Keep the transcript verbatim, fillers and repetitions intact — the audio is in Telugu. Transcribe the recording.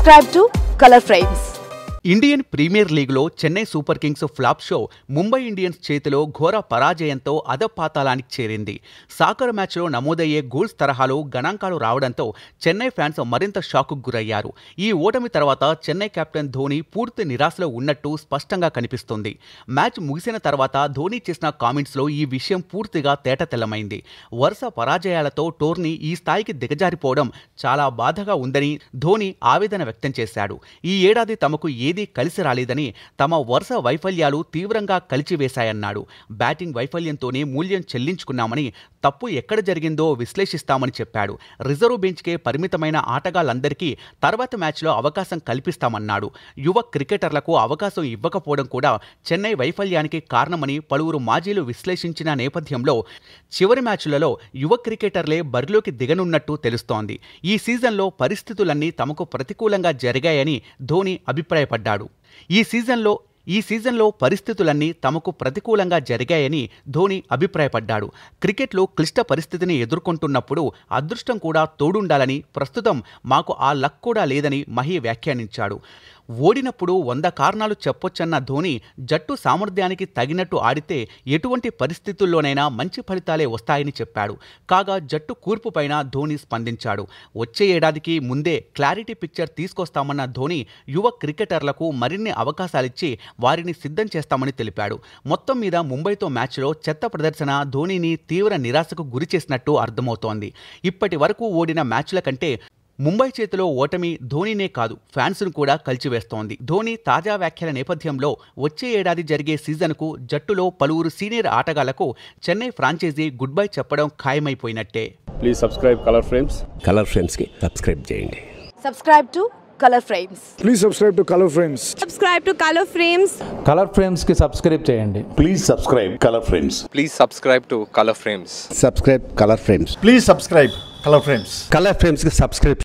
Subscribe to Color Frames. Indian premier లీగ్లో Chennai super kings flop show Mumbai Indians చేతిలో ఘోర పరాజయంతో అధపాతాళానికి చేరింది. సాకర్ మ్యాచ్లో నమోదయ్యే గోల్స్ తరహాలో గణాంకాలు రావడంతో చెన్నై ఫ్యాన్స్ మరింత షాక్కు గురయ్యారు. ఈ ఓటమి తర్వాత చెన్నై కెప్టెన్ ధోని పూర్తి నిరాశలో ఉన్నట్టు స్పష్టంగా కనిపిస్తుంది. మ్యాచ్ ముగిసిన తర్వాత ధోని చేసిన కామెంట్స్లో ఈ విషయం పూర్తిగా తేటతెల్లమైంది. వరుస పరాజయాలతో టోర్నీ ఈ స్థాయికి దిగజారిపోవడం చాలా బాధగా ఉందని ధోని ఆవేదన వ్యక్తం చేశాడు. ఈ ఏడాది తమకు ఏది కలిసి రాలేదని, తమ వరుస వైఫల్యాలు తీవ్రంగా కలిచివేశాయన్నాడు. బ్యాటింగ్ వైఫల్యంతోనే మూల్యం చెల్లించుకున్నామని, తప్పు ఎక్కడ జరిగిందో విశ్లేషిస్తామని చెప్పాడు. రిజర్వ్ బెంచ్కే పరిమితమైన ఆటగాళ్లందరికీ తర్వాత మ్యాచ్లో అవకాశం కల్పిస్తామన్నాడు. యువ క్రికెటర్లకు అవకాశం ఇవ్వకపోవడం కూడా చెన్నై వైఫల్యానికి కారణమని పలువురు మాజీలు విశ్లేషించిన నేపథ్యంలో చివరి మ్యాచ్లలో యువ క్రికెటర్లే బరిలోకి దిగనున్నట్టు తెలుస్తోంది. ఈ సీజన్లో పరిస్థితులన్నీ తమకు ప్రతికూలంగా జరిగాయని ధోని అభిప్రాయపడ్డాడు. ఈ సీజన్లో ఈ సీజన్లో పరిస్థితులన్నీ తమకు ప్రతికూలంగా జరిగాయని ధోని అభిప్రాయపడ్డాడు. క్రికెట్లో క్లిష్ట పరిస్థితిని ఎదుర్కొంటున్నప్పుడు అదృష్టం కూడా తోడుండాలని, ప్రస్తుతం మాకు ఆ లక్ కూడా లేదని మహి వ్యాఖ్యానించాడు. ఓడినప్పుడు వంద కారణాలు చెప్పొచ్చన్న ధోని, జట్టు సామర్థ్యానికి తగినట్టు ఆడితే ఎటువంటి పరిస్థితుల్లోనైనా మంచి ఫలితాలే వస్తాయని చెప్పాడు. కాగా జట్టు కూర్పుపైన ధోని స్పందించాడు. వచ్చే ఏడాదికి ముందే క్లారిటీ పిక్చర్ తీసుకొస్తామన్న ధోని, యువ క్రికెటర్లకు మరిన్ని అవకాశాలిచ్చి వారిని సిద్ధం చేస్తామని తెలిపాడు. మొత్తం మీద ముంబైతో మ్యాచ్లో చెత్త ప్రదర్శన ధోనీని తీవ్ర నిరాశకు గురి చేసినట్టు అర్థమవుతోంది. ఇప్పటి వరకు ఓడిన మ్యాచ్ల కంటే ముంబై చేతిలో ఓటమి ధోనీనే కాదు, ఫ్యాన్స్ను కూడా కలిచివేస్తోంది. ధోని తాజా వ్యాఖ్యల నేపథ్యంలో వచ్చే ఏడాది జరిగే సీజన్కు జట్టులో పలువురు సీనియర్ ఆటగాళ్లకు చెన్నై ఫ్రాంచైజీ గుడ్ బై చెప్పడం ఖాయమైపోయినట్టే. Please subscribe Color Frames. Color Frames కి సబ్స్క్రైబ్ చేయండి. Subscribe to Color Frames. Please subscribe to Color Frames. Subscribe to Color Frames. Color Frames కి సబ్స్క్రైబ్ చేయండి. Please subscribe Color Frames. Please subscribe to Color Frames. Subscribe Color Frames. Please subscribe Color Frames. Color Frames కి సబ్స్క్రైబ్